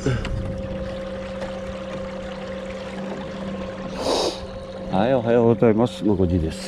はい、おはようございます。もう5時です。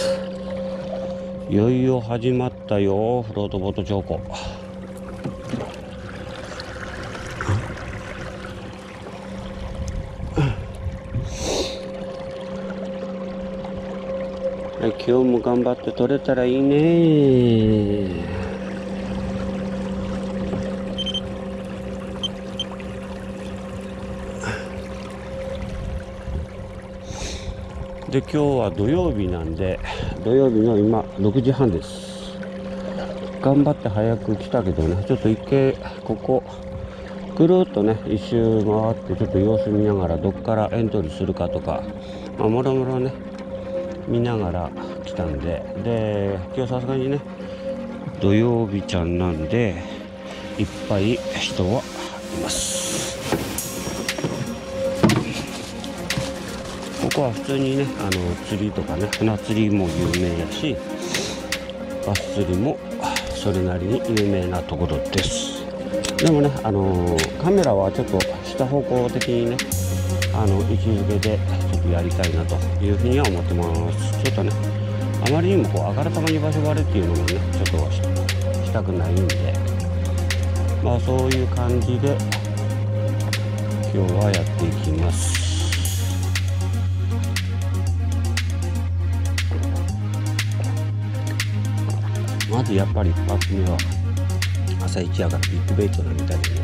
いよいよ始まったよ、フロートボート乗降。はい、今日も頑張って取れたらいいね。で、今日は土曜日なんで、土曜日の今6時半です。頑張って早く来たけどね、ちょっと一回ここぐるっとね一周回ってちょっと様子見ながら、どっからエントリーするかとか、もろもろね見ながら来たんで、今日さすがにね土曜日ちゃんなんでいっぱい人はいます。ここは普通にね釣りとかね、船釣りも有名やし、バス釣りもそれなりに有名なところです。でもねカメラはちょっと下方向的にね位置づけでちょっとやりたいなというふうには思ってます。ちょっとねあまりにもこうあからさまに場所割れっていうのもねちょっとしたくないんで、そういう感じで今日はやっていきます。まずやっぱり一発目は朝一やからビッグベイトなみたいでね、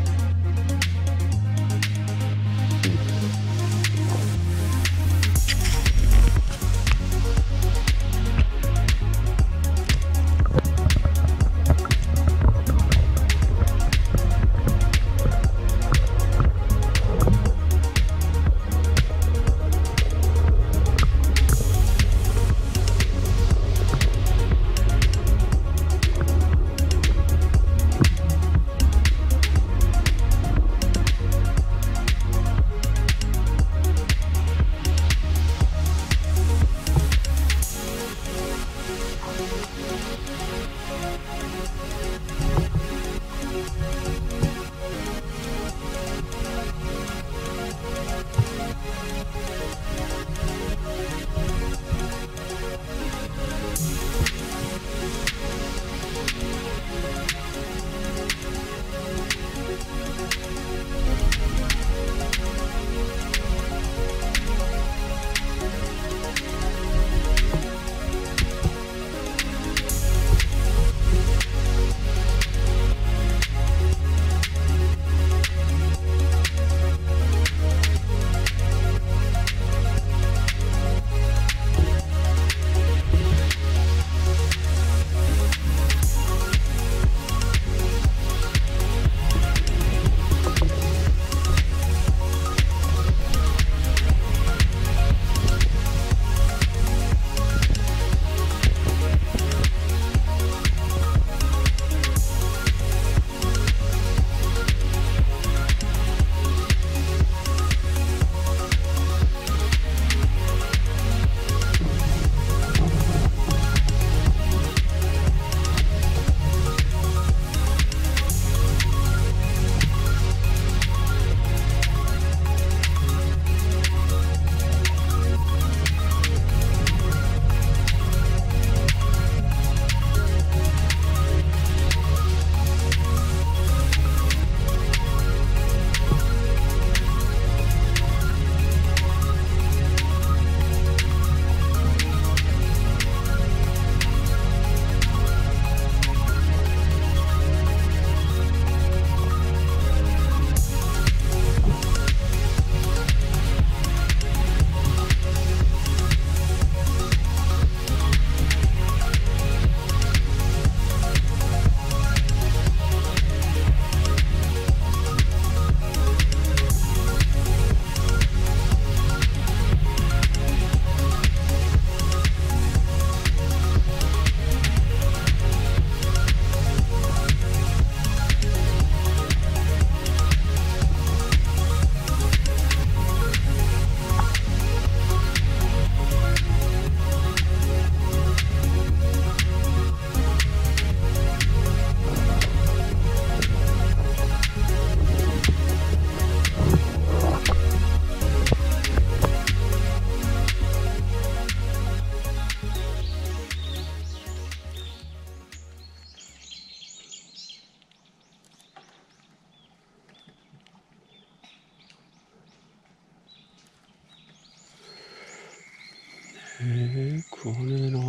食わねえな。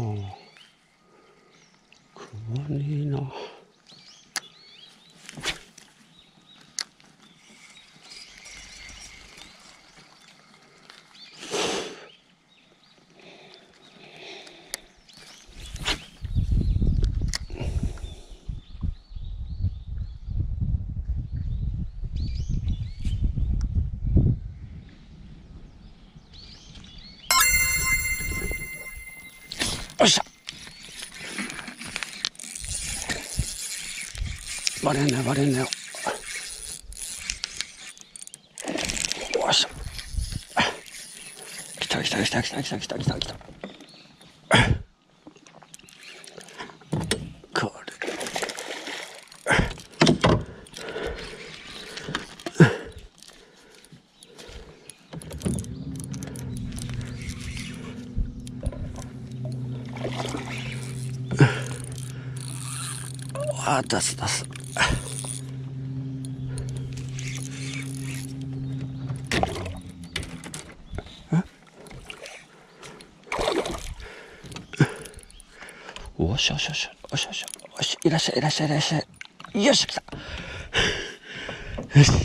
食わねえな。よっしゃ。バレんなよバレんなよ。よっしゃ。来た来た来た来た来た来た来た来た。これ。あ、出す出す。おしょしょしょおしょしょおし、いらっしゃいいらっしゃいいらっしゃい。よし来た。よし取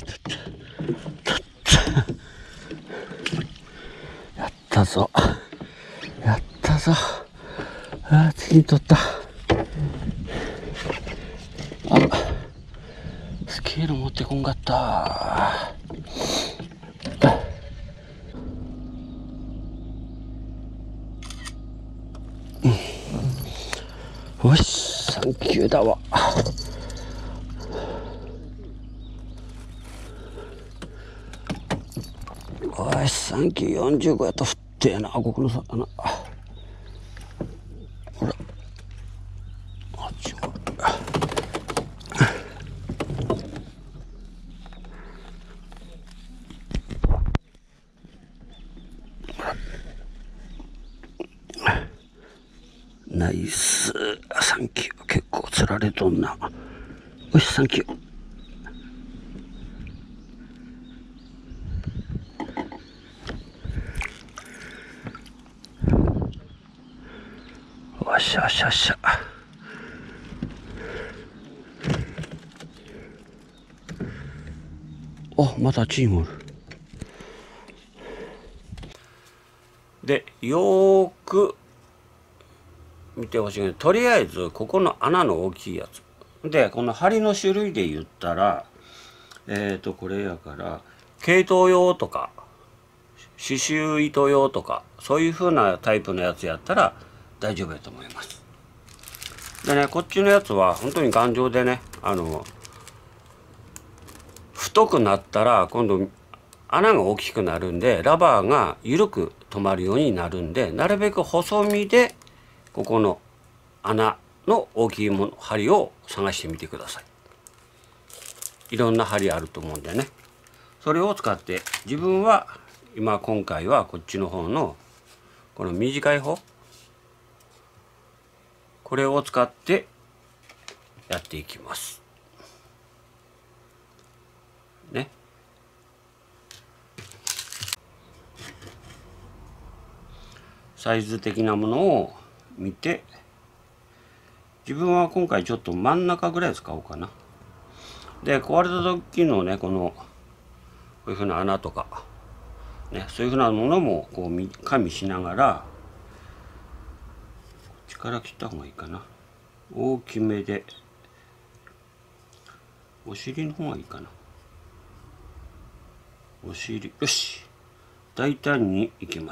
ったやったぞやったぞ。あ、次に取った。スケール持ってこんかった。よし、サンキューだわ。よし、サンキュー。45やったら振ってやな、ここの魚。ほら、あっちも。ナイス、サンキュー。結構釣られとんな。よし、サンキュー。よっしゃよっしゃよっしゃ。お、またチームおる。で、よーく見てほしいけど、とりあえずここの穴の大きいやつで、この針の種類で言ったらこれやから、毛糸用とか刺繍糸用とか、そういう風なタイプのやつやったら大丈夫やと思います。でね、こっちのやつは本当に頑丈でね、太くなったら今度穴が大きくなるんで、ラバーが緩く止まるようになるんで、なるべく細身でここの穴の大きいもの、針を探してみてください。いろんな針あると思うんでね、それを使って、自分は今回はこっちの方のこの短い方、これを使ってやっていきますね。サイズ的なものを見て、自分は今回ちょっと真ん中ぐらい使おうかな。で、壊れた時のね、こういうふうな穴とかね、そういうふうなものもこう加味しながら、こっちから切った方がいいかな。大きめで、お尻の方がいいかな。お尻、よし、大胆にいきます。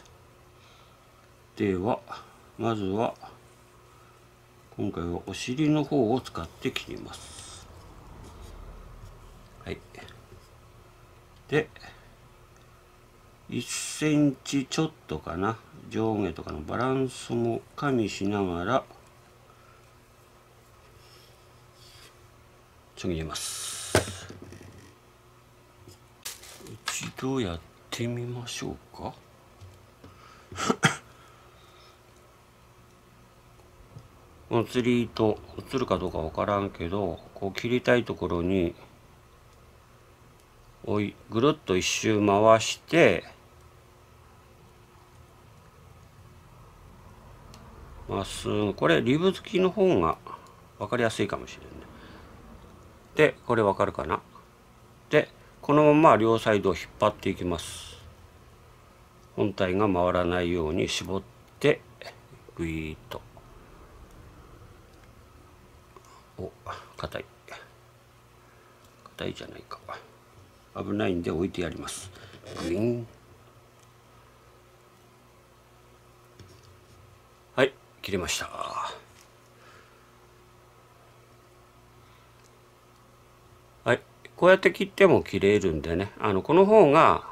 ではまずは今回はお尻の方を使って切ります。はい。で1センチちょっとかな、上下とかのバランスも加味しながらちょぎれます。一度やってみましょうか。この釣り糸映るかどうかわからんけど、こう切りたいところにぐるっと一周回して、 まっすぐ、これリブ付きの方が分かりやすいかもしれない。でこれ分かるかな。でこのまま両サイドを引っ張っていきます。本体が回らないように絞ってグイーッと。お、硬い硬いじゃないか、危ないんで置いてやります。グイーン。はい、切れました。はい、こうやって切っても切れるんでね、この方が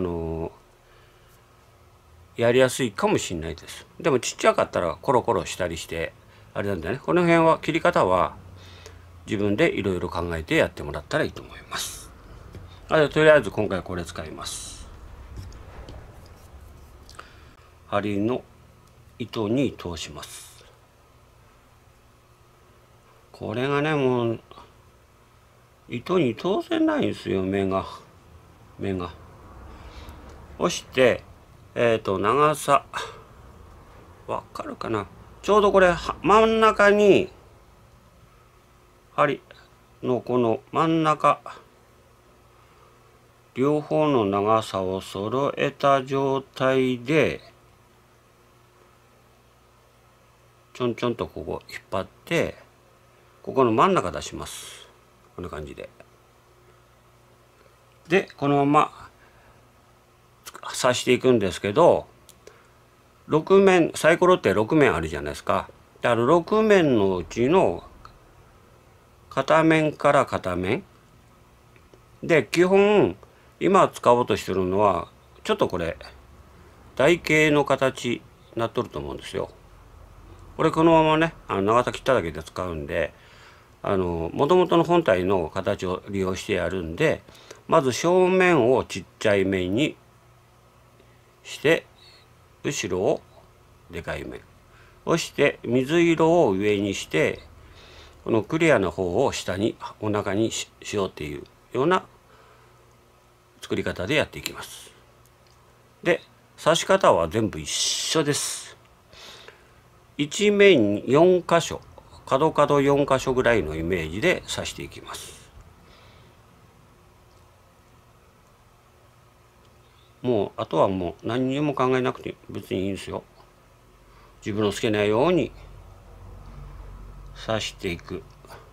やりやすいかもしれないです。でもちっちゃかったらコロコロしたりしてあれなんでね、この辺は切り方は自分でいろいろ考えてやってもらったらいいと思います。とりあえず今回これ使います。針の糸に通します。これがね、もう糸に通せないんですよ、目が押して、長さわかるかな。ちょうどこれ真ん中に針のこの真ん中両方の長さを揃えた状態でちょんちょんとここ引っ張ってここの真ん中出します。こんな感じで。でこのまま刺していくんですけど、6面サイコロって6面あるじゃないですか。だから6面のうちの片面から片面で、基本今使おうとしてるのはちょっとこれ台形の形になっとると思うんですよ。これこのままね長さ切っただけで使うんで、もともとの本体の形を利用してやるんで、まず正面をちっちゃい面にして後ろをでかい面そして水色を上にしてこのクリアな方を下にお腹に しようっていうような作り方でやっていきます。で刺し方は全部一緒です。一面4箇所角4箇所ぐらいのイメージで刺していきます。もうあとはもう何にも考えなくて別にいいんですよ。自分の好きなように刺していく。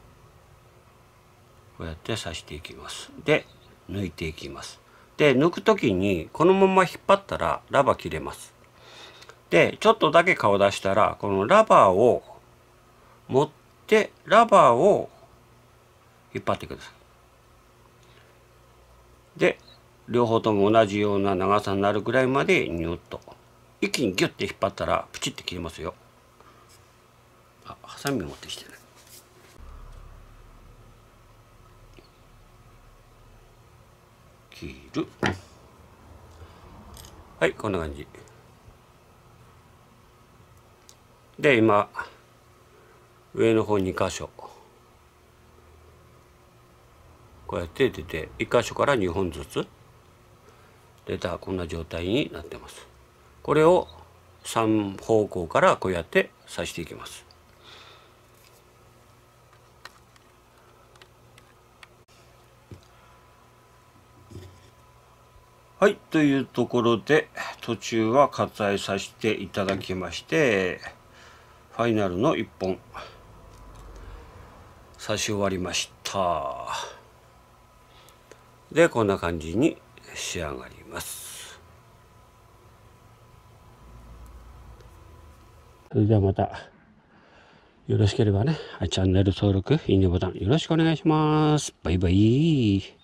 こうやって刺していきます。で抜いていきます。で抜く時にこのまま引っ張ったらラバー切れます。でちょっとだけ顔出したらこのラバーを持ってラバーを引っ張ってください。で両方とも同じような長さになるぐらいまでニュッと一気にギュッて引っ張ったらプチッて切れますよ。あ、ハサミ持ってきてね。切る。はい、こんな感じで今上の方2箇所こうやって出て1箇所から2本ずつ出たこんな状態になってます。これを3方向からこうやって刺していきます。はい、というところで途中は割愛させていただきまして、ファイナルの1本刺し終わりました。でこんな感じに仕上がります。それではまたよろしければねチャンネル登録いいねボタンよろしくお願いします。バイバイ。